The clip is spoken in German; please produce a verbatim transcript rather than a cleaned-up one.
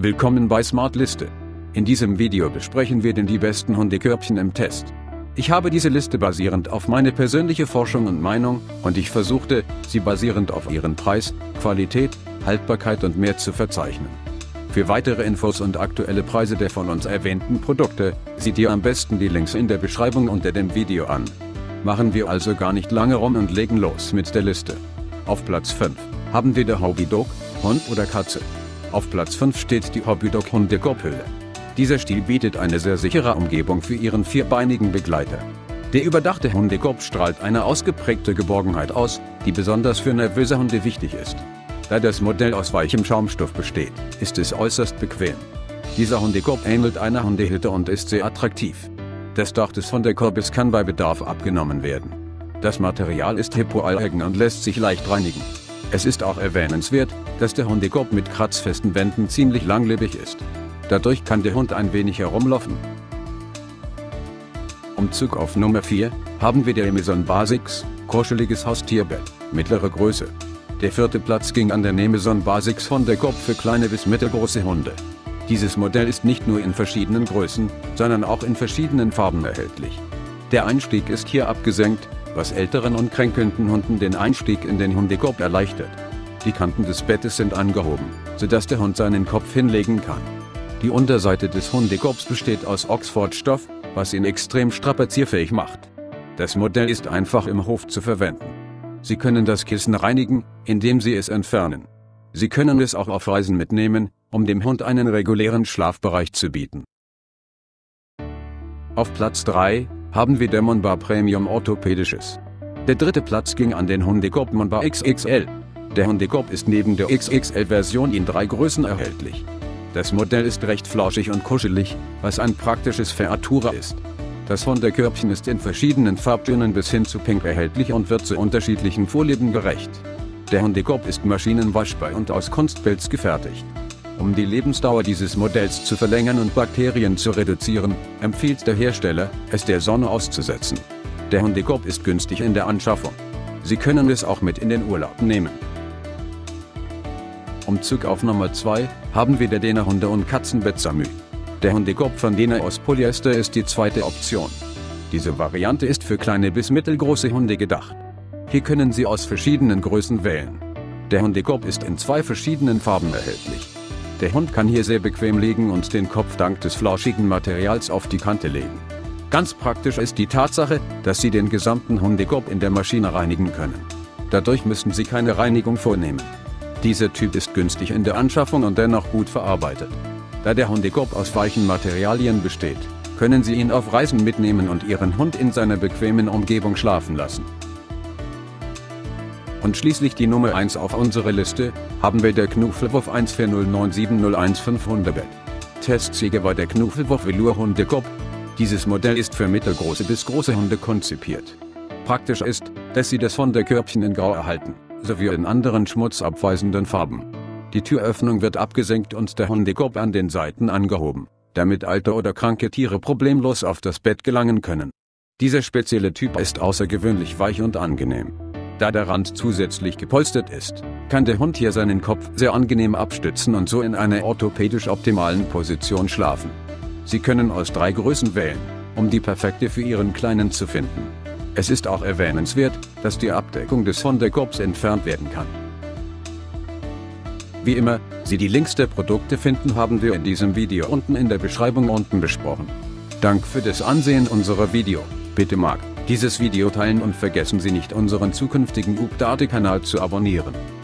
Willkommen bei Smart Liste. In diesem Video besprechen wir den die besten Hundekörbchen im Test. Ich habe diese Liste basierend auf meine persönliche Forschung und Meinung, und ich versuchte, sie basierend auf ihren Preis, Qualität, Haltbarkeit und mehr zu verzeichnen. Für weitere Infos und aktuelle Preise der von uns erwähnten Produkte, seht ihr am besten die Links in der Beschreibung unter dem Video an. Machen wir also gar nicht lange rum und legen los mit der Liste. Auf Platz fünf haben wir der Hobbydog, Hund oder Katze. Auf Platz fünf steht die Hobbydog Hundekorbhülle. Dieser Stil bietet eine sehr sichere Umgebung für ihren vierbeinigen Begleiter. Der überdachte Hundekorb strahlt eine ausgeprägte Geborgenheit aus, die besonders für nervöse Hunde wichtig ist. Da das Modell aus weichem Schaumstoff besteht, ist es äußerst bequem. Dieser Hundekorb ähnelt einer Hundehütte und ist sehr attraktiv. Das Dach des Hundekorbes kann bei Bedarf abgenommen werden. Das Material ist hypoallergen und lässt sich leicht reinigen. Es ist auch erwähnenswert, dass der Hundekorb mit kratzfesten Wänden ziemlich langlebig ist. Dadurch kann der Hund ein wenig herumlaufen. Umzug auf Nummer vier haben wir der Nemeson Basics, kuscheliges Haustierbett, mittlere Größe. Der vierte Platz ging an der Nemeson Basics Hundekorb für kleine bis mittelgroße Hunde. Dieses Modell ist nicht nur in verschiedenen Größen, sondern auch in verschiedenen Farben erhältlich. Der Einstieg ist hier abgesenkt, was älteren und kränkelnden Hunden den Einstieg in den Hundekorb erleichtert. Die Kanten des Bettes sind angehoben, sodass der Hund seinen Kopf hinlegen kann. Die Unterseite des Hundekorbs besteht aus Oxford-Stoff, was ihn extrem strapazierfähig macht. Das Modell ist einfach im Hof zu verwenden. Sie können das Kissen reinigen, indem Sie es entfernen. Sie können es auch auf Reisen mitnehmen, um dem Hund einen regulären Schlafbereich zu bieten. Auf Platz drei haben wir der Monbar Premium Orthopädisches. Der dritte Platz ging an den Hundekorb Monbar X X L. Der Hundekorb ist neben der X X L-Version in drei Größen erhältlich. Das Modell ist recht flauschig und kuschelig, was ein praktisches Feratura ist. Das Hundekörbchen ist in verschiedenen Farbtönen bis hin zu Pink erhältlich und wird zu unterschiedlichen Vorlieben gerecht. Der Hundekorb ist maschinenwaschbar und aus Kunstpelz gefertigt. Um die Lebensdauer dieses Modells zu verlängern und Bakterien zu reduzieren, empfiehlt der Hersteller, es der Sonne auszusetzen. Der Hundekorb ist günstig in der Anschaffung. Sie können es auch mit in den Urlaub nehmen. Umzug auf Nummer zwei haben wir der Dena Hunde- und Katzenbett Samü. Der Hundekorb von Dena aus Polyester ist die zweite Option. Diese Variante ist für kleine bis mittelgroße Hunde gedacht. Hier können Sie aus verschiedenen Größen wählen. Der Hundekorb ist in zwei verschiedenen Farben erhältlich. Der Hund kann hier sehr bequem liegen und den Kopf dank des flauschigen Materials auf die Kante legen. Ganz praktisch ist die Tatsache, dass Sie den gesamten Hundekorb in der Maschine reinigen können. Dadurch müssen Sie keine Reinigung vornehmen. Dieser Typ ist günstig in der Anschaffung und dennoch gut verarbeitet. Da der Hundekorb aus weichen Materialien besteht, können Sie ihn auf Reisen mitnehmen und Ihren Hund in seiner bequemen Umgebung schlafen lassen. Und schließlich die Nummer eins auf unserer Liste, haben wir der Knuffelwurf eins vier null neun sieben null eins fünf Hundebett. Testsieger war der Knuffelwurf Velour Hundekorb. Dieses Modell ist für mittelgroße bis große Hunde konzipiert. Praktisch ist, dass Sie das Hundekörbchen in Grau erhalten, sowie in anderen schmutzabweisenden Farben. Die Türöffnung wird abgesenkt und der Hundekorb an den Seiten angehoben, damit alte oder kranke Tiere problemlos auf das Bett gelangen können. Dieser spezielle Typ ist außergewöhnlich weich und angenehm. Da der Rand zusätzlich gepolstert ist, kann der Hund hier seinen Kopf sehr angenehm abstützen und so in einer orthopädisch optimalen Position schlafen. Sie können aus drei Größen wählen, um die perfekte für Ihren Kleinen zu finden. Es ist auch erwähnenswert, dass die Abdeckung des Hundekorbs entfernt werden kann. Wie immer, Sie die Links der Produkte finden, haben wir in diesem Video unten in der Beschreibung unten besprochen. Dank für das Ansehen unserer Video. Bitte mag dieses Video teilen und vergessen Sie nicht, unseren zukünftigen Update-Kanal zu abonnieren.